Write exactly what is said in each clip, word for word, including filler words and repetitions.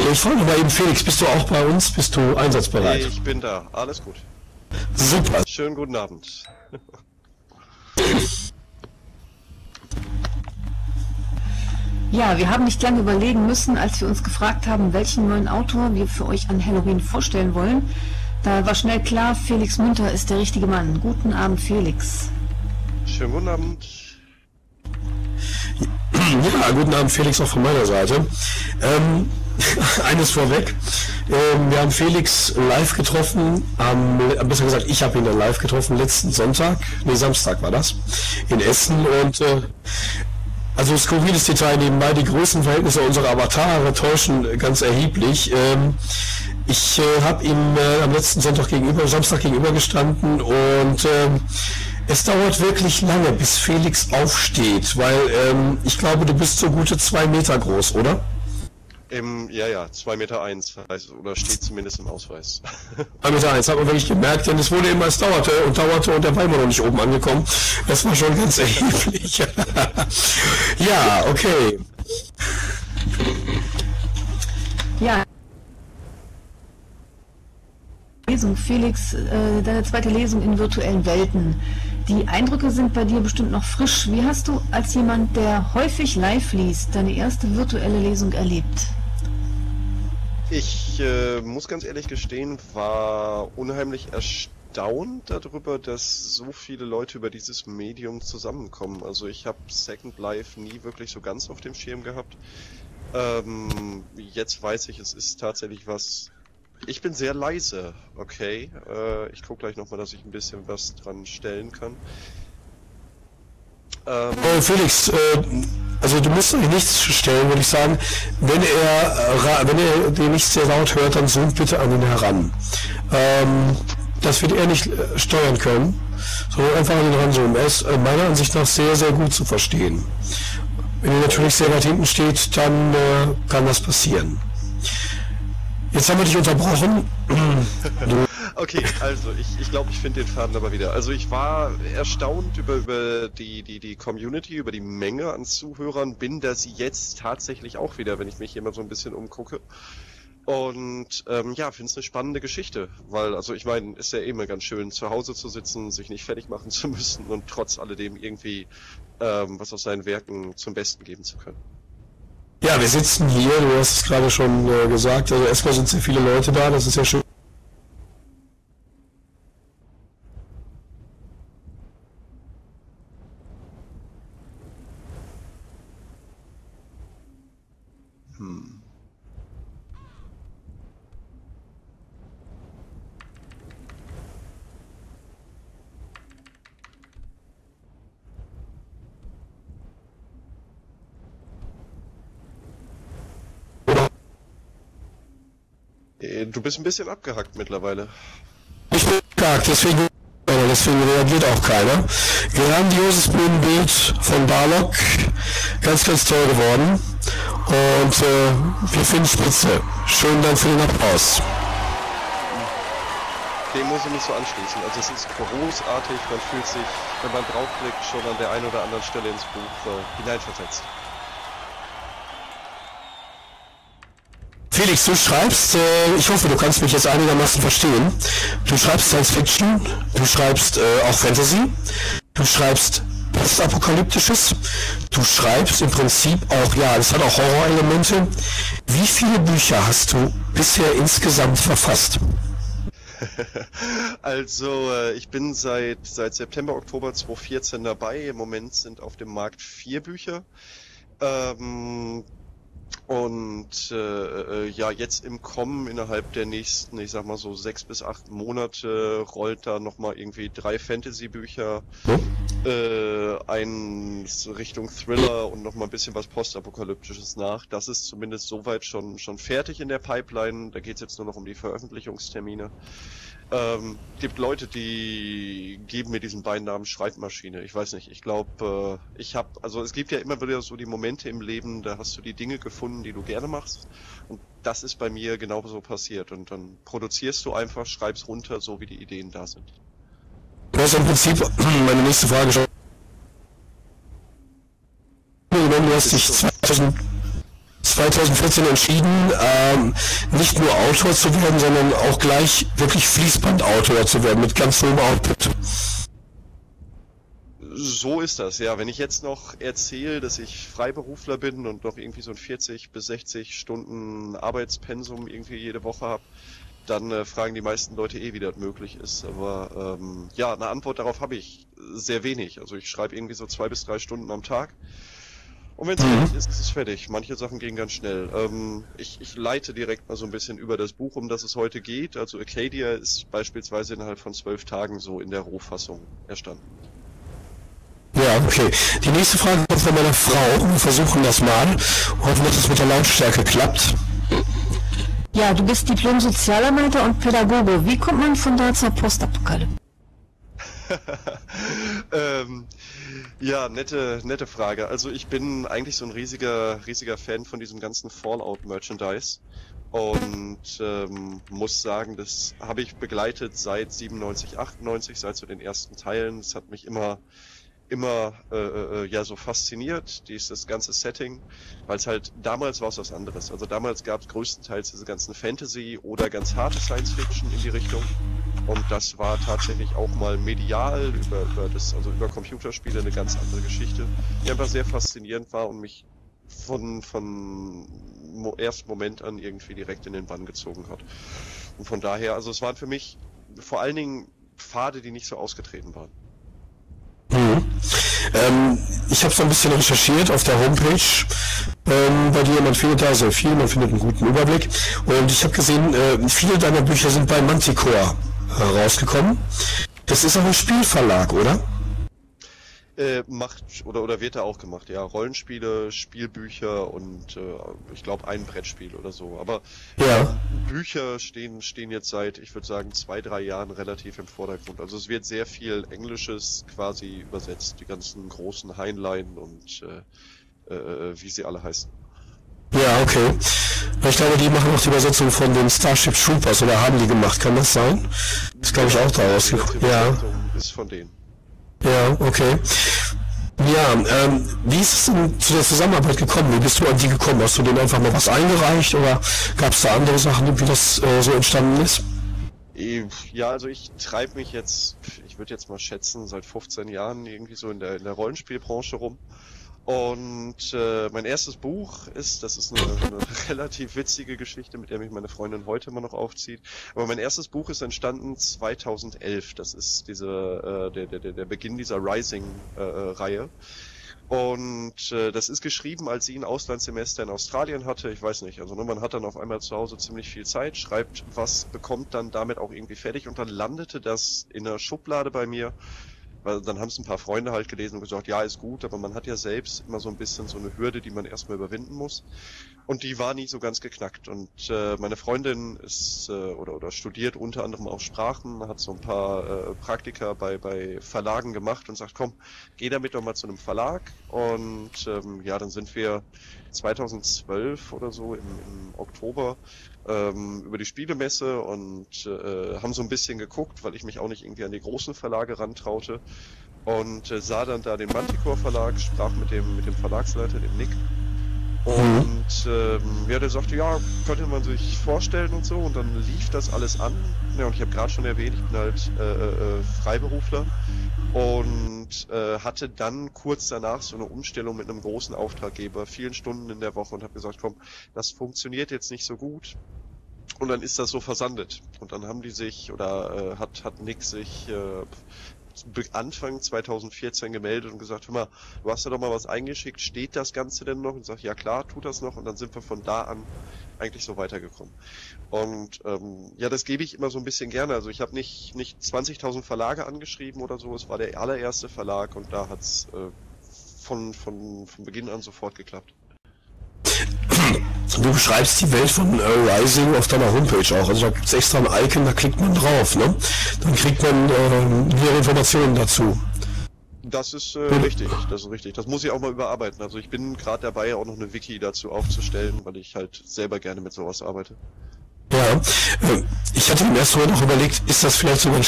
Ich frage mal eben, Felix, bist du auch bei uns? Bist du einsatzbereit? Ich bin da, alles gut. Super. Schönen guten Abend. Ja, wir haben nicht lange überlegen müssen, als wir uns gefragt haben, welchen neuen Autor wir für euch an Halloween vorstellen wollen. Da war schnell klar, Felix Münter ist der richtige Mann. Guten Abend, Felix. Schönen guten Abend. Ja, guten Abend, Felix, auch von meiner Seite. Ähm, eines vorweg. Ähm, wir haben Felix live getroffen, am, besser gesagt, ich habe ihn dann live getroffen, letzten Sonntag, nee, Samstag war das, in Essen. Und äh, also skurriles Detail nebenbei, die Größenverhältnisse unserer Avatare täuschen ganz erheblich. Ähm, ich äh, habe ihm äh, am letzten Sonntag gegenüber, Samstag gegenüber gestanden und äh, es dauert wirklich lange, bis Felix aufsteht, weil ähm, ich glaube, du bist so gute zwei Meter groß, oder? Im, ja, ja, zwei Meter eins, heißt, oder steht zumindest im Ausweis. zwei Meter eins, hat man wirklich gemerkt, denn es wurde immer, es dauerte und dauerte und der war immer noch nicht oben angekommen. Das war schon ganz erheblich. Ja, okay. Ja. Lesung, Felix, äh, deine zweite Lesung in virtuellen Welten. Die Eindrücke sind bei dir bestimmt noch frisch. Wie hast du als jemand, der häufig live liest, deine erste virtuelle Lesung erlebt? Ich äh, muss ganz ehrlich gestehen, war unheimlich erstaunt darüber, dass so viele Leute über dieses Medium zusammenkommen. Also ich habe Second Life nie wirklich so ganz auf dem Schirm gehabt. Ähm, jetzt weiß ich, es ist tatsächlich was... Ich bin sehr leise, okay. Äh, ich gucke gleich nochmal, dass ich ein bisschen was dran stellen kann. Ähm, äh, Felix, äh, also du musst eigentlich nichts stellen, würde ich sagen. Wenn er, äh, wenn er den nicht sehr laut hört, dann zoom bitte an ihn heran. Ähm, das wird er nicht äh, steuern können, sondern einfach an ihn ranzoomen. Er ist äh, meiner Ansicht nach sehr, sehr gut zu verstehen. Wenn er natürlich sehr weit hinten steht, dann äh, kann das passieren. Jetzt haben wir dich unterbrochen. Okay, also ich ich, glaube, ich finde den Faden aber wieder. Also ich war erstaunt über, über die, die, die Community, über die Menge an Zuhörern, bin das jetzt tatsächlich auch wieder, wenn ich mich hier mal so ein bisschen umgucke. Und ähm, ja, finde es eine spannende Geschichte, weil, also ich meine, ist ja eh immer ganz schön, zu Hause zu sitzen, sich nicht fertig machen zu müssen und trotz alledem irgendwie ähm, was aus seinen Werken zum Besten geben zu können. Ja, wir sitzen hier, du hast es gerade schon äh, gesagt, also erstmal sind sehr viele Leute da, das ist ja schön. Hm. Du bist ein bisschen abgehackt mittlerweile. Ich bin abgehackt, deswegen, deswegen reagiert auch keiner. Grandioses Bühnenbild von Barlock, ganz, ganz toll geworden. Und äh, wir finden spitze. Schönen Dank für den Applaus. Dem muss ich mich so anschließen. Also es ist großartig, man fühlt sich, wenn man draufklickt, schon an der einen oder anderen Stelle ins Buch äh, hineinversetzt. Felix, du schreibst, äh, ich hoffe, du kannst mich jetzt einigermaßen verstehen. Du schreibst Science Fiction, du schreibst äh, auch Fantasy, du schreibst Postapokalyptisches, du schreibst im Prinzip auch, ja, es hat auch Horrorelemente. Wie viele Bücher hast du bisher insgesamt verfasst? Also, äh, ich bin seit, seit September, Oktober zweitausendvierzehn dabei. Im Moment sind auf dem Markt vier Bücher. Ähm, Und äh, ja, jetzt im Kommen innerhalb der nächsten, ich sag mal so sechs bis acht Monate rollt da nochmal irgendwie drei Fantasy-Bücher, äh, eins Richtung Thriller und nochmal ein bisschen was Postapokalyptisches nach. Das ist zumindest soweit schon schon fertig in der Pipeline. Da geht's jetzt nur noch um die Veröffentlichungstermine. Ähm, gibt Leute, die geben mir diesen Beinamen Schreibmaschine. Ich weiß nicht, ich glaube, äh, ich habe, also es gibt ja immer wieder so die Momente im Leben, da hast du die Dinge gefunden, die du gerne machst. Und das ist bei mir genauso passiert. Und dann produzierst du einfach, schreibst runter, so wie die Ideen da sind. Du hast im Prinzip meine nächste Frage schon. Du hast dich zweitausendvierzehn entschieden, ähm, nicht nur Autor zu werden, sondern auch gleich wirklich Fließbandautor zu werden, mit ganz hohem Output. So ist das, ja. Wenn ich jetzt noch erzähle, dass ich Freiberufler bin und noch irgendwie so ein vierzig bis sechzig Stunden Arbeitspensum irgendwie jede Woche habe, dann äh, fragen die meisten Leute eh, wie das möglich ist. Aber ähm, ja, eine Antwort darauf habe ich sehr wenig. Also ich schreibe irgendwie so zwei bis drei Stunden am Tag. Und wenn es fertig ist, ist es fertig. Manche Sachen gehen ganz schnell. Ähm, ich, ich leite direkt mal so ein bisschen über das Buch, um das es heute geht. Also Acadia ist beispielsweise innerhalb von zwölf Tagen so in der Rohfassung erstanden. Ja, okay. Die nächste Frage kommt von meiner Frau. Wir versuchen das mal. Hoffen, dass es mit der Lautstärke klappt. Ja, du bist Diplom-Sozialarbeiter und Pädagoge. Wie kommt man von da zur Postapokalypse? ähm, ja, nette, nette Frage. Also ich bin eigentlich so ein riesiger, riesiger Fan von diesem ganzen Fallout-Merchandise. Und ähm, muss sagen, das habe ich begleitet seit siebenundneunzig, achtundneunzig, seit so den ersten Teilen. Das hat mich immer immer äh, äh, ja so fasziniert, dieses ganze Setting, weil es halt, damals war es was anderes. Also damals gab es größtenteils diese ganzen Fantasy oder ganz harte Science-Fiction in die Richtung. Und das war tatsächlich auch mal medial über, über das, also über Computerspiele eine ganz andere Geschichte, die einfach sehr faszinierend war und mich von, von mo ersten Moment an irgendwie direkt in den Bann gezogen hat. Und von daher, also es waren für mich vor allen Dingen Pfade, die nicht so ausgetreten waren. Mhm. Ähm, ich habe so ein bisschen recherchiert auf der Homepage ähm, bei dir, man findet da sehr viel, man findet einen guten Überblick und ich habe gesehen, äh, viele deiner Bücher sind bei Manticore herausgekommen. Das ist auch ein Spielverlag, oder? Äh, macht oder oder wird da auch gemacht, ja. Rollenspiele, Spielbücher und äh, ich glaube ein Brettspiel oder so. Aber ja. äh, Bücher stehen stehen jetzt seit, ich würde sagen, zwei, drei Jahren relativ im Vordergrund. Also es wird sehr viel Englisches quasi übersetzt, die ganzen großen Heinlein und äh, äh, wie sie alle heißen. Ja, okay. Ich glaube, die machen auch die Übersetzung von den Starship Troopers oder haben die gemacht, kann das sein? Das glaube ich auch da rausgekommen. Ja. Ist von denen. Ja, okay. Ja, ähm, wie ist es denn zu der Zusammenarbeit gekommen? Wie bist du an die gekommen? Hast du denen einfach mal was eingereicht oder gab es da andere Sachen, wie das äh, so entstanden ist? Ja, also ich treibe mich jetzt, ich würde jetzt mal schätzen, seit fünfzehn Jahren irgendwie so in der, in der Rollenspielbranche rum. Und äh, mein erstes Buch ist, das ist eine, eine relativ witzige Geschichte, mit der mich meine Freundin heute immer noch aufzieht. Aber mein erstes Buch ist entstanden zweitausendelf. Das ist diese äh, der, der, der Beginn dieser Rising-Reihe. Äh, Und äh, das ist geschrieben, als sie ein Auslandssemester in Australien hatte. Ich weiß nicht, also ne, man hat dann auf einmal zu Hause ziemlich viel Zeit, schreibt was, bekommt dann damit auch irgendwie fertig und dann landete das in der Schublade bei mir. Weil dann haben es ein paar Freunde halt gelesen und gesagt, ja, ist gut, aber man hat ja selbst immer so ein bisschen so eine Hürde, die man erstmal überwinden muss. Und die war nie so ganz geknackt. Und äh, meine Freundin ist äh, oder oder studiert unter anderem auch Sprachen, hat so ein paar äh, Praktika bei bei Verlagen gemacht und sagt, komm, geh damit doch mal zu einem Verlag. Und ähm, ja, dann sind wir zweitausendzwölf oder so im, im Oktober ähm, über die Spielemesse und äh, haben so ein bisschen geguckt, weil ich mich auch nicht irgendwie an die großen Verlage rantraute. Und äh, sah dann da den Manticore Verlag, sprach mit dem mit dem Verlagsleiter, dem Nick. Und ähm, ja, der sagte, ja, könnte man sich vorstellen und so. Und dann lief das alles an. Ja, und ich habe gerade schon erwähnt, ich bin halt äh, äh, Freiberufler. Und äh, hatte dann kurz danach so eine Umstellung mit einem großen Auftraggeber, vielen Stunden in der Woche und habe gesagt, komm, das funktioniert jetzt nicht so gut. Und dann ist das so versandet. Und dann haben die sich, oder äh, hat, hat Nick sich äh, Anfang zweitausendvierzehn gemeldet und gesagt, hör mal, du hast ja doch mal was eingeschickt, steht das Ganze denn noch? Und ich sag, ja klar, tut das noch. Und dann sind wir von da an eigentlich so weitergekommen. Und ähm, ja, das gebe ich immer so ein bisschen gerne. Also ich habe nicht nicht zwanzigtausend Verlage angeschrieben oder so, es war der allererste Verlag und da hat's äh, von, von, von Beginn an sofort geklappt. Du beschreibst die Welt von äh, Rising auf deiner Homepage auch. Also da gibt es extra ein Icon, da klickt man drauf, ne? Dann kriegt man äh, mehr Informationen dazu. Das ist äh, richtig, das ist richtig. Das muss ich auch mal überarbeiten. Also ich bin gerade dabei, auch noch eine Wiki dazu aufzustellen, weil ich halt selber gerne mit sowas arbeite. Ja, äh, ich hatte mir erst vorher noch überlegt, ist das vielleicht sogar ein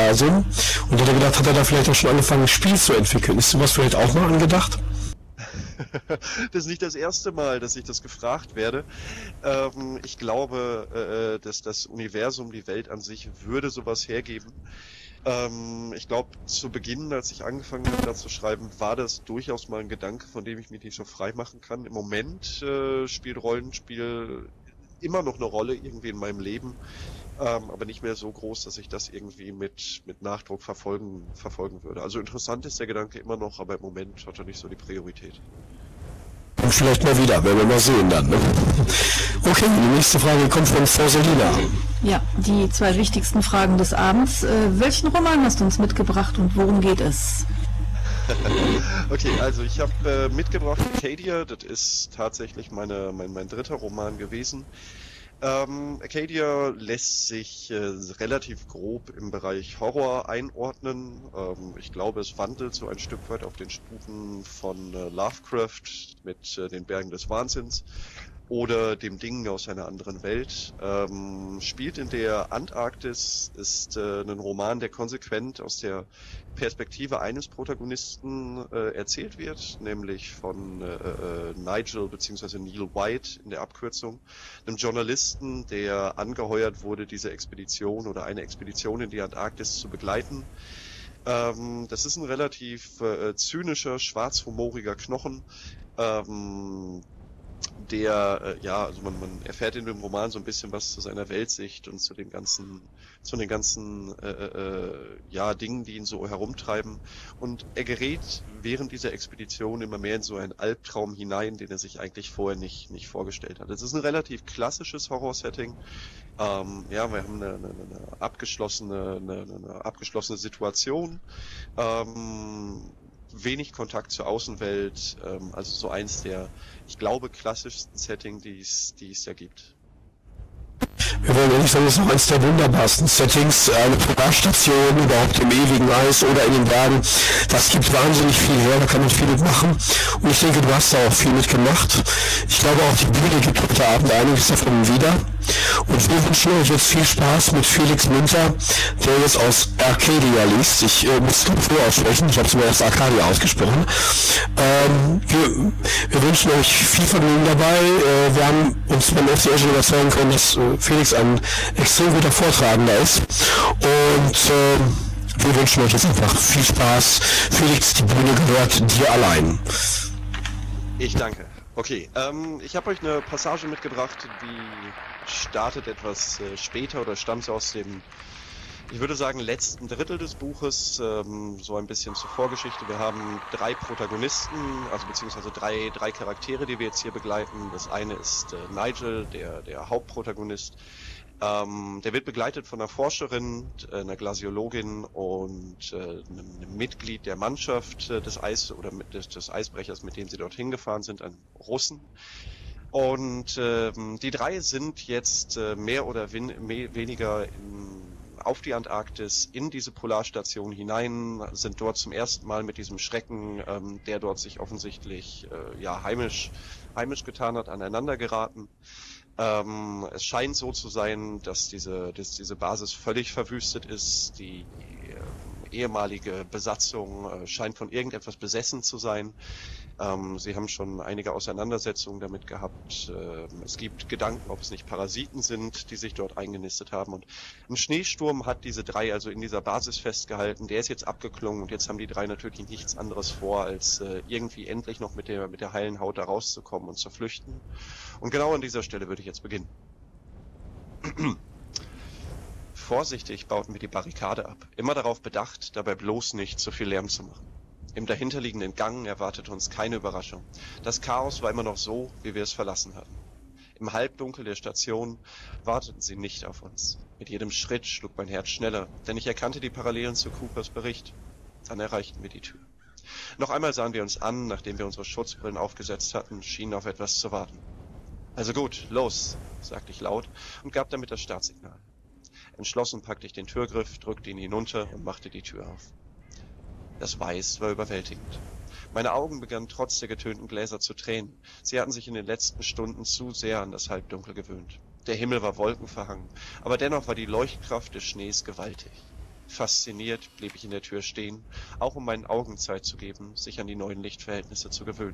Spieluniversum? Und hatte gedacht, hat er da vielleicht auch schon angefangen, ein Spiel zu entwickeln. Ist sowas vielleicht auch mal angedacht? Das ist nicht das erste Mal, dass ich das gefragt werde. Ähm, ich glaube, äh, dass das Universum, die Welt an sich, würde sowas hergeben. Ähm, ich glaube, zu Beginn, als ich angefangen habe, da zu schreiben, war das durchaus mal ein Gedanke, von dem ich mich nicht so frei machen kann. Im Moment äh, spielt Rollenspiel immer noch eine Rolle irgendwie in meinem Leben, ähm, aber nicht mehr so groß, dass ich das irgendwie mit, mit Nachdruck verfolgen, verfolgen würde. Also interessant ist der Gedanke immer noch, aber im Moment hat er nicht so die Priorität. Und vielleicht mal wieder, werden wir mal sehen dann. Ne? Okay, die nächste Frage kommt von Frau Selina. Ja, die zwei wichtigsten Fragen des Abends. Äh, welchen Roman hast du uns mitgebracht und worum geht es? Okay, also ich habe äh, mitgebracht Acadia, das ist tatsächlich meine, mein, mein dritter Roman gewesen. Ähm, Acadia lässt sich äh, relativ grob im Bereich Horror einordnen. Ähm, ich glaube, es wandelt so ein Stück weit auf den Spuren von äh, Lovecraft mit äh, den Bergen des Wahnsinns oder dem Ding aus einer anderen Welt. Ähm, spielt in der Antarktis, ist äh, ein Roman, der konsequent aus der Perspektive eines Protagonisten äh, erzählt wird, nämlich von äh, äh, Nigel bzw. Neil White in der Abkürzung, einem Journalisten, der angeheuert wurde, diese Expedition oder eine Expedition in die Antarktis zu begleiten. Ähm, das ist ein relativ äh, zynischer, schwarzhumoriger Knochen, ähm, der, äh, ja, also man, man erfährt in dem Roman so ein bisschen was zu seiner Weltsicht und zu den ganzen, zu den ganzen, äh, äh, ja, Dingen, die ihn so herumtreiben. Und er gerät während dieser Expedition immer mehr in so einen Albtraum hinein, den er sich eigentlich vorher nicht, nicht vorgestellt hat. Es ist ein relativ klassisches Horror-Setting. Ähm, ja, wir haben eine, eine, eine abgeschlossene, eine, eine abgeschlossene Situation. Ähm, wenig Kontakt zur Außenwelt, ähm, also so eins der, ich glaube, klassischsten Setting, die es, die es ja gibt. Wir wollen ehrlich sagen, das ist noch eines der wunderbarsten Settings, eine Polarstation überhaupt im ewigen Eis oder in den Bergen. Das gibt wahnsinnig viel her, da kann man viel mitmachen. Und ich denke, du hast da auch viel mitgemacht. Ich glaube auch, die Bühne gibt heute Abend einiges davon wieder. Und wir wünschen euch jetzt viel Spaß mit Felix Münter, der jetzt aus Arcadia liest. Ich äh, muss es vor aussprechen, ich habe es mir erst Arcadia ausgesprochen. Ähm, wir, wir wünschen euch viel Vergnügen dabei. Äh, wir haben uns beim F C schon überzeugen können, dass äh, Felix ein extrem guter Vortragender ist. Und äh, wir wünschen euch jetzt einfach viel Spaß. Felix, die Bühne gehört dir allein. Ich danke. Okay, ähm, ich habe euch eine Passage mitgebracht, die startet etwas äh, später oder stammt aus dem, ich würde sagen, letzten Drittel des Buches, ähm, so ein bisschen zur Vorgeschichte. Wir haben drei Protagonisten, also beziehungsweise drei, drei Charaktere, die wir jetzt hier begleiten. Das eine ist äh, Nigel, der, der Hauptprotagonist. Ähm, der wird begleitet von einer Forscherin, äh, einer Glasiologin und äh, einem, einem Mitglied der Mannschaft äh, des Eis oder mit, des, des Eisbrechers, mit dem sie dorthin gefahren sind, einem Russen. Und ähm, die drei sind jetzt äh, mehr oder win mehr, weniger in, auf die Antarktis, in diese Polarstation hinein, sind dort zum ersten Mal mit diesem Schrecken, ähm, der dort sich offensichtlich äh, ja heimisch, heimisch getan hat, aneinander geraten. Ähm, es scheint so zu sein, dass diese, dass diese Basis völlig verwüstet ist. Die äh, ehemalige Besatzung äh, scheint von irgendetwas besessen zu sein. Ähm, sie haben schon einige Auseinandersetzungen damit gehabt. Ähm, es gibt Gedanken, ob es nicht Parasiten sind, die sich dort eingenistet haben. Und ein Schneesturm hat diese drei also in dieser Basis festgehalten. Der ist jetzt abgeklungen und jetzt haben die drei natürlich nichts anderes vor, als äh, irgendwie endlich noch mit der, mit der heilen Haut da rauszukommen und zu flüchten. Und genau an dieser Stelle würde ich jetzt beginnen. Vorsichtig bauten wir die Barrikade ab, immer darauf bedacht, dabei bloß nicht zu viel Lärm zu machen. Im dahinterliegenden Gang erwartete uns keine Überraschung. Das Chaos war immer noch so, wie wir es verlassen hatten. Im Halbdunkel der Station warteten sie nicht auf uns. Mit jedem Schritt schlug mein Herz schneller, denn ich erkannte die Parallelen zu Coopers Bericht. Dann erreichten wir die Tür. Noch einmal sahen wir uns an, nachdem wir unsere Schutzbrillen aufgesetzt hatten, schienen auf etwas zu warten. Also gut, los, sagte ich laut und gab damit das Startsignal. Entschlossen packte ich den Türgriff, drückte ihn hinunter und machte die Tür auf. Das Weiß war überwältigend. Meine Augen begannen trotz der getönten Gläser zu tränen. Sie hatten sich in den letzten Stunden zu sehr an das Halbdunkel gewöhnt. Der Himmel war wolkenverhangen, aber dennoch war die Leuchtkraft des Schnees gewaltig. Fasziniert blieb ich in der Tür stehen, auch um meinen Augen Zeit zu geben, sich an die neuen Lichtverhältnisse zu gewöhnen.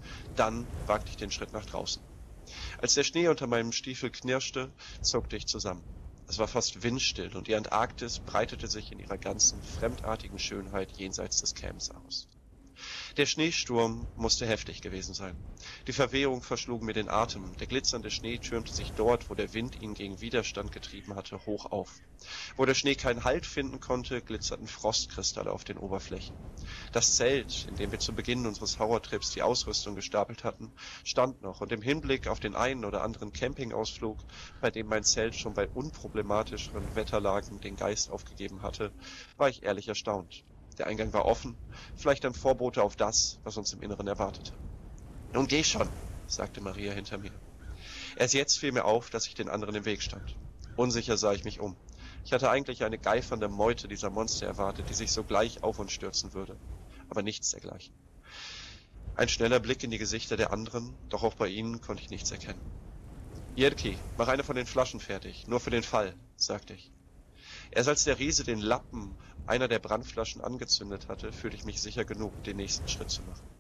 Dann wagte ich den Schritt nach draußen. Als der Schnee unter meinem Stiefel knirschte, zuckte ich zusammen. Es war fast windstill und die Antarktis breitete sich in ihrer ganzen fremdartigen Schönheit jenseits des Camps aus. Der Schneesturm musste heftig gewesen sein. Die Verwehung verschlug mir den Atem. Der glitzernde Schnee türmte sich dort, wo der Wind ihn gegen Widerstand getrieben hatte, hoch auf. Wo der Schnee keinen Halt finden konnte, glitzerten Frostkristalle auf den Oberflächen. Das Zelt, in dem wir zu Beginn unseres Horrortrips die Ausrüstung gestapelt hatten, stand noch, und im Hinblick auf den einen oder anderen Campingausflug, bei dem mein Zelt schon bei unproblematischeren Wetterlagen den Geist aufgegeben hatte, war ich ehrlich erstaunt. Der Eingang war offen, vielleicht ein Vorbote auf das, was uns im Inneren erwartete. »Nun geh schon«, sagte Maria hinter mir. Erst jetzt fiel mir auf, dass ich den anderen im Weg stand. Unsicher sah ich mich um. Ich hatte eigentlich eine geifernde Meute dieser Monster erwartet, die sich sogleich auf uns stürzen würde. Aber nichts dergleichen. Ein schneller Blick in die Gesichter der anderen, doch auch bei ihnen konnte ich nichts erkennen. »Jedki, mach eine von den Flaschen fertig, nur für den Fall«, sagte ich. Erst als der Riese den Lappen einer der Brandflaschen angezündet hatte, fühlte ich mich sicher genug, den nächsten Schritt zu machen.